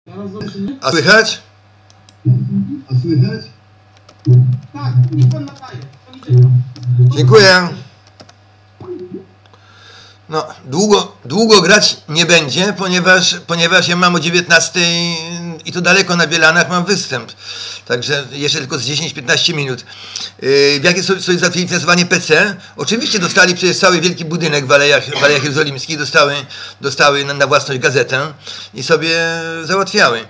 A słychać? A słychać? Tak, niech pan nadaje. Dziękuję. No, długo grać nie będzie, ponieważ ja mam o 19 i to daleko na Bielanach mam występ. Także jeszcze tylko z 10-15 minut. W jakie sobie załatwili finansowanie PC? Oczywiście dostali przecież cały wielki budynek w Alejach Jerozolimskich, dostały na własność gazetę i sobie załatwiały.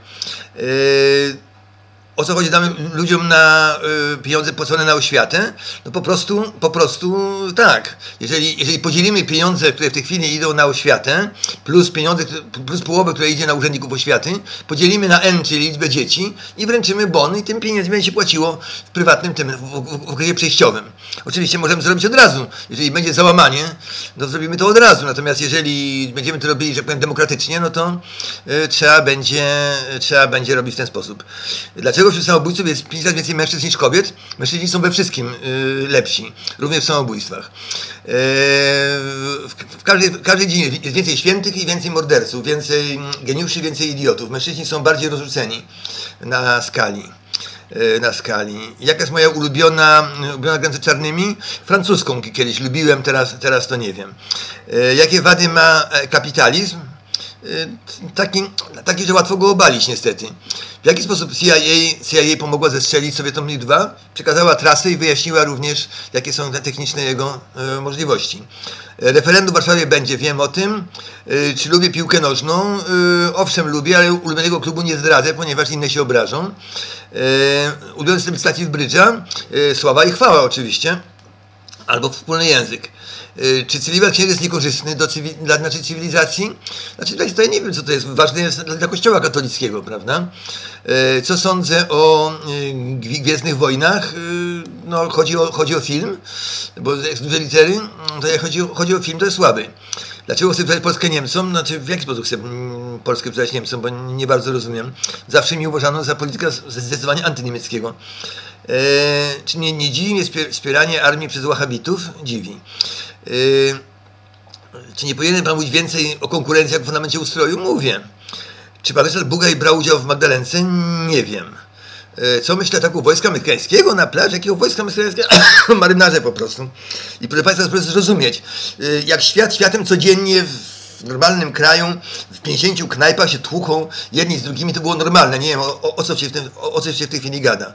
O co chodzi damy ludziom na pieniądze płacone na oświatę? No po prostu tak. Jeżeli podzielimy pieniądze, które w tej chwili idą na oświatę, plus pieniądze, plus połowę, która idzie na urzędników oświaty, podzielimy na N, czyli liczbę dzieci i wręczymy bon i tym pieniędzmi będzie się płaciło w prywatnym w okresie przejściowym. Oczywiście możemy zrobić od razu. Jeżeli będzie załamanie, to zrobimy to od razu. Natomiast jeżeli będziemy to robili, że powiem, demokratycznie, no to trzeba będzie robić w ten sposób. Dlaczego wśród samobójców jest 5 razy więcej mężczyzn niż kobiet? Mężczyźni są we wszystkim lepsi, również w samobójstwach. W każdej dziedzinie jest więcej świętych i więcej morderców, więcej geniuszy, więcej idiotów. Mężczyźni są bardziej rozrzuceni na skali. Jaka jest moja ulubiona grę z czarnymi? Francuską kiedyś lubiłem, teraz to nie wiem. Jakie wady ma kapitalizm? Taki, że łatwo go obalić niestety. W jaki sposób CIA pomogła zestrzelić Sowietom MiG-2? Przekazała trasę i wyjaśniła również, jakie są techniczne jego możliwości. Referendum w Warszawie będzie, wiem o tym. Czy lubię piłkę nożną? Owszem, lubię, ale ulubionego klubu nie zdradzę, ponieważ inne się obrażą. Ulubiony system stacji w brydża? Sława i chwała oczywiście. Albo wspólny język. Czy celibat księży jest niekorzystny dla naszej cywilizacji? Znaczy, tutaj nie wiem, co to jest. Ważne jest dla Kościoła katolickiego, prawda? Co sądzę o Gwiezdnych Wojnach? No, chodzi o film, bo jak duże litery, to jak chodzi o film, to jest słaby. Dlaczego chcę sprzedać Polskę Niemcom? Znaczy, w jaki sposób chcę Polskę sprzedać Niemcom? Bo nie bardzo rozumiem. Zawsze mi uważano za polityka zdecydowanie antyniemieckiego. Czy nie dziwi mnie wspieranie armii przez Wahhabitów? Dziwi. Czy nie powinien pan mówić więcej o konkurencji jak w fundamencie ustroju? Mówię. Czy pan Ryszard Bugaj brał udział w Magdalence? Nie wiem. Co myślę o ataku wojska amerykańskiego na plaży? Jakiego wojska amerykańskiego? Marynarze po prostu. I proszę państwa, proszę zrozumieć, jak światem codziennie w normalnym kraju w 50 knajpach się tłuką jedni z drugimi, to było normalne. Nie wiem, o co się w tej chwili gada.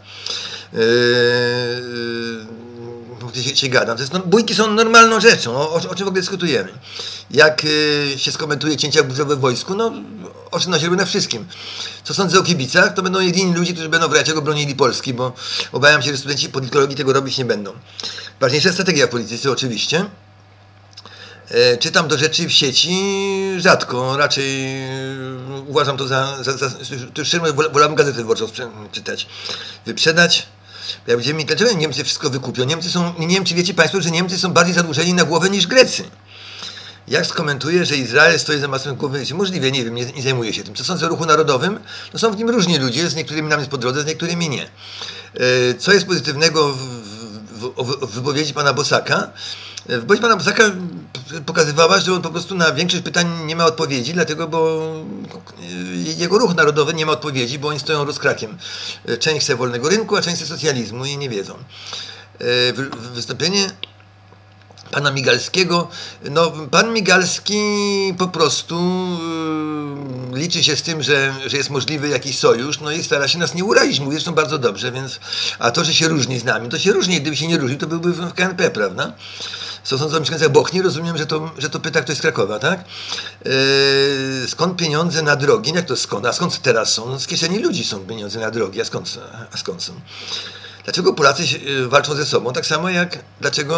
Się gada. Bójki są normalną rzeczą. O czym w ogóle dyskutujemy? Jak się skomentuje cięcia burzowe w wojsku? No, oczy na źródle na wszystkim. Co sądzę o kibicach? To będą jedyni ludzie, którzy będą w razie czego bronili Polski, bo obawiam się, że studenci politologii tego robić nie będą. Ważniejsza strategia w polityce oczywiście. Czytam do rzeczy w sieci rzadko, raczej uważam to za wolałbym gazetę wyborczą czytać. Wyprzedać. Jak będziemy, dlaczego Niemcy wszystko wykupią? Nie wiem, czy wiecie państwo, że Niemcy są bardziej zadłużeni na głowę niż Grecy. Jak skomentuję, że Izrael stoi za masą głowy? Możliwe, nie wiem, nie zajmuję się tym. Co sądzę o ruchu narodowym? No są w nim różni ludzie, z niektórymi nam jest po drodze, z niektórymi nie. Co jest pozytywnego w wypowiedzi pana Bosaka? Wypowiedź pana Bosaka pokazywała, że on po prostu na większość pytań nie ma odpowiedzi, dlatego, bo jego ruch narodowy nie ma odpowiedzi, bo oni stoją rozkrakiem. Część chce wolnego rynku, a część chce socjalizmu i nie wiedzą. Wystąpienie pana Migalskiego, no pan Migalski po prostu liczy się z tym, że jest możliwy jakiś sojusz, no i stara się nas nie urazić, mówi zresztą bardzo dobrze, więc, a to, że się różni z nami, to się różni, gdyby się nie różnił, to byłby w KNP, prawda? Co sądzą o mieszkańcach Bochni? Rozumiem, że to pyta ktoś z Krakowa, tak? Skąd pieniądze na drogi? Jak to skąd? A skąd teraz są? No z kieszeni ludzi są pieniądze na drogi, a skąd są? Dlaczego Polacy walczą ze sobą? Tak samo jak dlaczego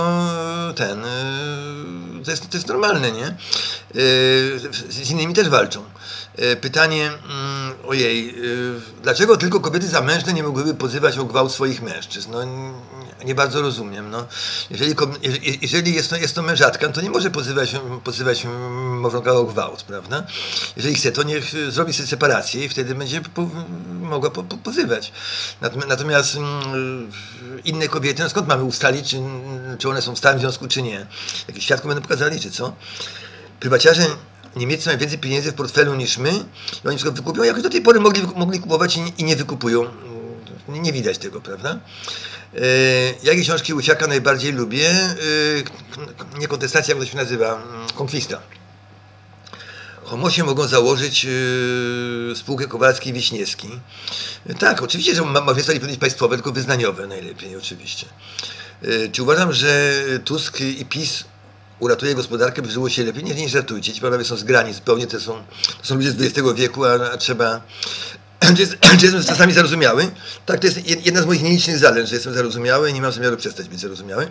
to jest normalne, nie? Z innymi też walczą. Pytanie, dlaczego tylko kobiety zamężne nie mogłyby pozywać o gwałt swoich mężczyzn? No, nie bardzo rozumiem. No. Jeżeli jest to mężatka, to nie może pozywać małżonka o gwałt, prawda? Jeżeli chce, to niech zrobi sobie separację i wtedy będzie mogła pozywać. Natomiast inne kobiety, no skąd mamy ustalić, czy one są w stałym związku, czy nie? Jakieś świadków będą pokazali, czy co? Prywaciarze Niemcy mają więcej pieniędzy w portfelu niż my i oni wszystko wykupią. Jakoś do tej pory mogli kupować i nie wykupują. Nie widać tego, prawda? Jakie książki Łysiaka najbardziej lubię? Nie kontestacja, jak to się nazywa? Konkwista. Homosie mogą założyć spółkę Kowalski i Wiśniewski. Tak, oczywiście, że małżeństwa nie powinny być państwowe, tylko wyznaniowe najlepiej, oczywiście. Czy uważam, że Tusk i PiS uratuje gospodarkę, by żyło się lepiej? Nie żartujcie, ci panowie są zgrani zupełnie, to są ludzie z XX wieku, a trzeba... Czy jestem czasami zarozumiały? Tak, to jest jedna z moich nielicznych zalet, że jestem zarozumiały i nie mam zamiaru przestać być zarozumiały.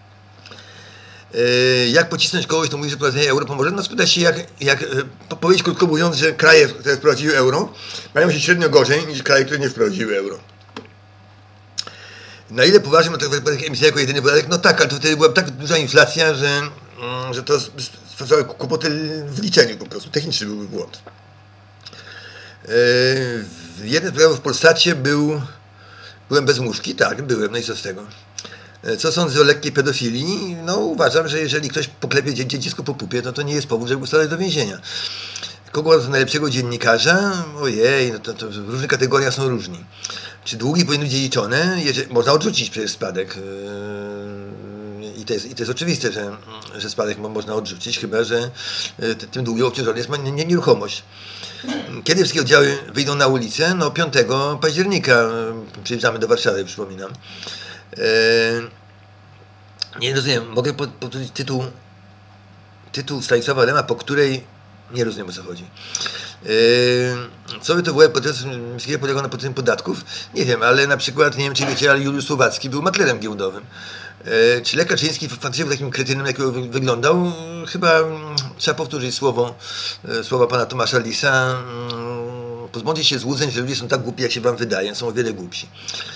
Jak pocisnąć kogoś, to mówi, że wprowadzenie euro pomoże? No spyta się, jak powiedzieć krótko mówiąc, że kraje, które wprowadziły euro, mają się średnio gorzej niż kraje, które nie wprowadziły euro. Na ile poważny ma podatek emisyjny jako jedyny podatek? No tak, ale to wtedy była tak duża inflacja, że to stwarzały kłopoty w liczeniu po prostu. Techniczny byłby błąd. W jednym z programów w Polsacie byłem bez muszki? Tak, byłem, no i co z tego? Co sądzę o lekkiej pedofilii? No uważam, że jeżeli ktoś poklepie dziecko po pupie, to nie jest powód, żeby go wsadzać do więzienia. Kogo za najlepszego dziennikarza? Ojej, no to w różnych kategoriach są różni. Czy długi powinny być dziedziczone? Można odrzucić przecież spadek. I to jest oczywiste, że spadek można odrzucić, chyba że tym długim obciążony jest nieruchomość. Kiedy wszystkie oddziały wyjdą na ulicę? No 5 października przyjeżdżamy do Warszawy, przypominam. Nie rozumiem, mogę powtórzyć tytuł Stanisława Lema, po której nie rozumiem, o co chodzi. Co by to było, podczas wszystkiego polegało na płaceniu podatków? Nie wiem, ale na przykład, nie wiem czy wiecie, ale Juliusz Słowacki był maklerem giełdowym. Czy Lech Kaczyński faktycznie był takim kretynem, jakiego wyglądał? Chyba trzeba powtórzyć słowa pana Tomasza Lisa. Pozbądźcie się złudzeń, że ludzie są tak głupi, jak się wam wydaje. Są o wiele głupsi.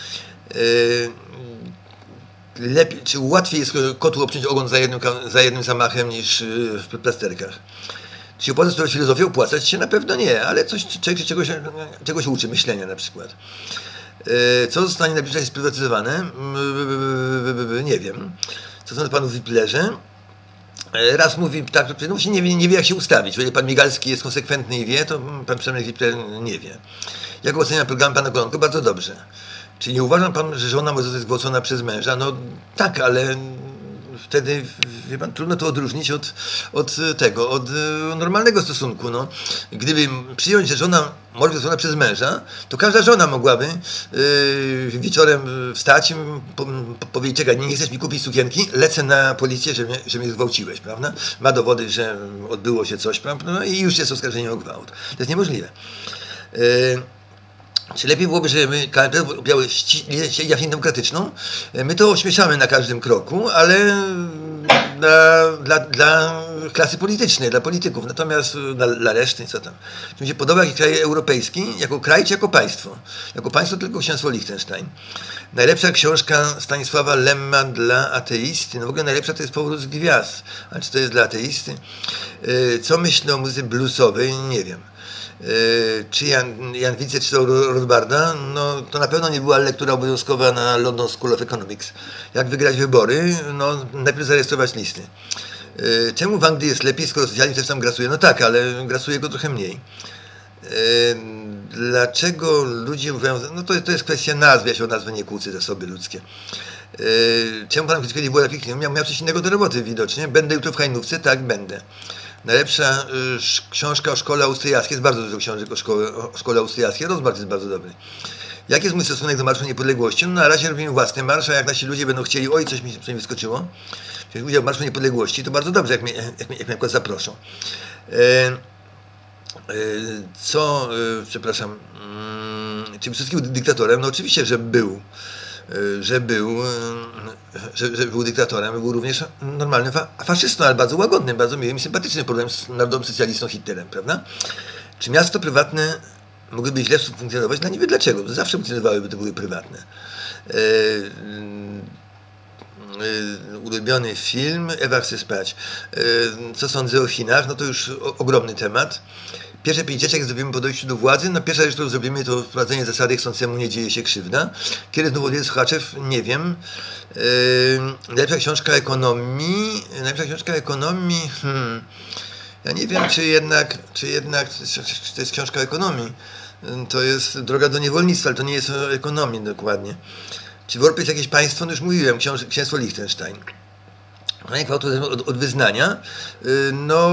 Lepiej, czy łatwiej jest kotu obciąć ogon za jednym zamachem niż w plasterkach? Czy się opłaca studiować filozofię? Opłacać się na pewno nie, ale czegoś uczy, myślenia na przykład. Co zostanie najbliżej sprywatyzowane? Nie wiem. Co są panów Wiplerze? Raz mówi tak, no się nie wie jak się ustawić. Jeżeli pan Migalski jest konsekwentny i wie, to pan Przemek Wipler nie wie. Jak ocenia program pana Kolonko? Bardzo dobrze. Czy nie uważa pan, że żona może zostać zgwałcona przez męża? No tak, ale wtedy, wie pan, trudno to odróżnić od normalnego stosunku. No. Gdyby przyjąć, że żona może być zgwałcona przez męża, to każda żona mogłaby wieczorem wstać i powiedzieć, czekaj, nie chcesz mi kupić sukienki, lecę na policję, że mnie zgwałciłeś, prawda? Ma dowody, że odbyło się coś, prawda? No i już jest oskarżenie o gwałt. To jest niemożliwe. Czy lepiej byłoby, żeby KNP robiły jawnie demokratyczną? My to ośmieszamy na każdym kroku, ale dla klasy politycznej, dla polityków. Natomiast dla reszty, co tam? Czy mi się podoba jakiś kraj europejski? Jako kraj czy jako państwo? Jako państwo tylko księstwo Liechtenstein. Najlepsza książka Stanisława Lemma dla ateisty? No w ogóle najlepsza to jest Powrót z Gwiazd. A czy to jest dla ateisty? Co myślę o muzyce bluesowej? Nie wiem. Czy Jan Wice czytał Rothbarda? No to na pewno nie była lektura obowiązkowa na London School of Economics. Jak wygrać wybory? No najpierw zarejestrować listy. Czemu w Anglii jest lepiej, skoro socjalizm też tam grasuje? No tak, ale grasuje go trochę mniej. Dlaczego ludzie mówią... No to jest kwestia nazwy, ja się o nazwę nie kłócę, zasoby ludzkie. Czemu pan krytykuje nie było lepiej? Miał coś innego do roboty widocznie. Będę jutro w Hajnówce? Tak, będę. Najlepsza książka o szkole austriackiej, jest bardzo dużo książek o szkole austriackiej, Rothbard jest bardzo dobry. Jaki jest mój stosunek do Marszu Niepodległości? No na razie robimy własny marsz, a jak nasi ludzie będą chcieli, oj, coś mi wyskoczyło, wziąć udział w Marszu Niepodległości, to bardzo dobrze, jak mnie na przykład zaproszą. Czy Piłsudski był dyktatorem? No oczywiście, że był. Że był dyktatorem, był również normalnym faszystą, ale bardzo łagodnym, bardzo miłym i sympatycznym, porównany z narodowym socjalistą Hitlerem, prawda? Czy miasto prywatne mogłyby źle funkcjonować? No niby dlaczego? Zawsze funkcjonowały, by to były prywatne. Ulubiony film, Ewa chce spać. Co sądzę o Chinach? No to już ogromny temat. Pierwsze 5 rzeczy, jak zrobimy po dojściu do władzy, no pierwsza rzecz, którą zrobimy, to wprowadzenie zasady chcącemu nie dzieje się krzywda. Kiedy znowu odwiedzi słuchaczew? Nie wiem. Najlepsza książka ekonomii. Ja nie wiem, czy jednak to jest książka o ekonomii. To jest Droga do niewolnictwa, ale to nie jest o ekonomii dokładnie. Czy w Europie jest jakieś państwo? No już mówiłem, księstwo Liechtenstein. Gwałt od wyznania? No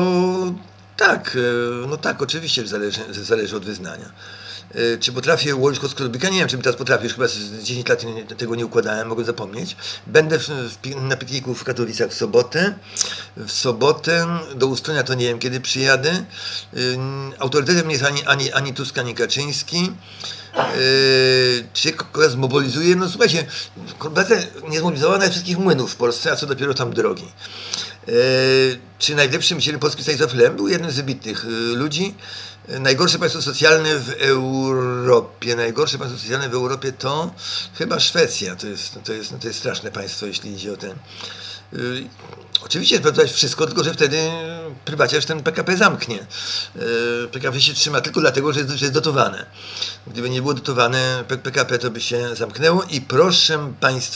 tak, oczywiście zależy od wyznania. Czy potrafię ułożyć kostkę Rubika? Nie wiem, czy teraz potrafię, już chyba z 10 lat tego nie układałem, mogę zapomnieć. Będę na pikniku w Katowicach w sobotę. W sobotę do Ustronia to nie wiem, kiedy przyjadę. Autorytetem nie jest ani Tusk, ani Kaczyński. Czy kogoś zmobilizuje? No słuchajcie, kobieta nie zmobilizowała nawet wszystkich młynów w Polsce, a co dopiero tam drogi. Czy najlepszym myślicielem polskim Stanisław Lem był jednym z wybitnych ludzi. Najgorsze państwo socjalne w Europie. Najgorsze państwo socjalne w Europie to chyba Szwecja. To jest straszne państwo, jeśli idzie o ten. Oczywiście sprawdzać wszystko, tylko że wtedy prywaciarz ten PKP zamknie. PKP się trzyma tylko dlatego, że jest dotowane. Gdyby nie było dotowane PKP, to by się zamknęło. I proszę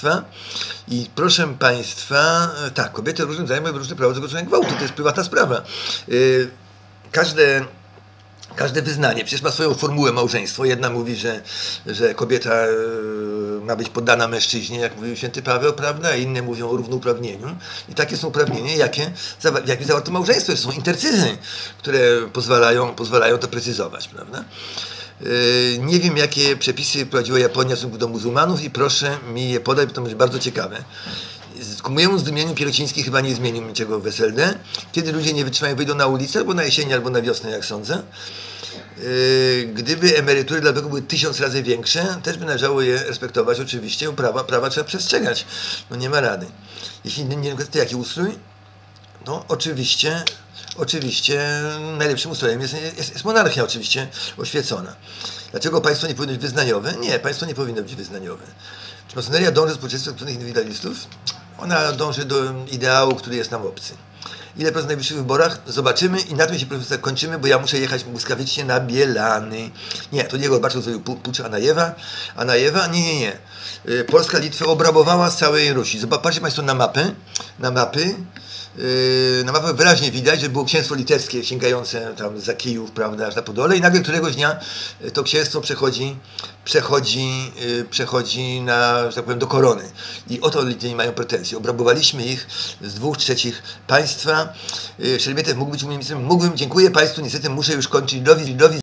Państwa, tak, kobiety różnym rodzajem mają różne prawo do zakończenia gwałtu. To jest prywatna sprawa. Każde wyznanie przecież ma swoją formułę małżeństwo. Jedna mówi, że kobieta ma być poddana mężczyźnie, jak mówił święty Paweł, prawda? A inne mówią o równouprawnieniu. I takie są uprawnienia, jakie zawarto małżeństwo. To są intercyzy, które pozwalają to precyzować, prawda? Nie wiem, jakie przepisy wprowadziła Japonia w stosunku do muzułmanów i proszę mi je podać, bo to będzie bardzo ciekawe. Ku mojemu zdumieniu Pierociński chyba nie zmienił niczego w SLD. Kiedy ludzie nie wytrzymają, wyjdą na ulicę, albo na jesieni, albo na wiosnę, jak sądzę. Gdyby emerytury dla były 1000 razy większe, też by należało je respektować oczywiście, prawa trzeba przestrzegać. No nie ma rady. Jeśli nie to jaki ustrój? No oczywiście najlepszym ustrojem jest monarchia oczywiście oświecona. Dlaczego państwo nie powinno być wyznaniowe? Nie, państwo nie powinno być wyznaniowe. Czy masoneria dąży do społeczeństwa indywidualistów? Ona dąży do ideału, który jest nam obcy. Ile procent w najbliższych wyborach? Zobaczymy i na tym się profesor kończymy, bo ja muszę jechać błyskawicznie na Bielany. Nie, to nie Gorbaczov zrobił pucz Anajewa? Nie. Polska Litwę obrabowała z całej Rusi. Zobaczcie Państwo na mapy. Na mapę wyraźnie widać, że było księstwo litewskie sięgające tam za Kijów, prawda, aż na Podole i nagle któregoś dnia to księstwo przechodzi na, że tak powiem, do korony. I o to Litwini mają pretensje. Obrabowaliśmy ich z 2/3 państwa. Szeremietew mógł być moim ministrem. Dziękuję Państwu, niestety muszę już kończyć. Do widzenia.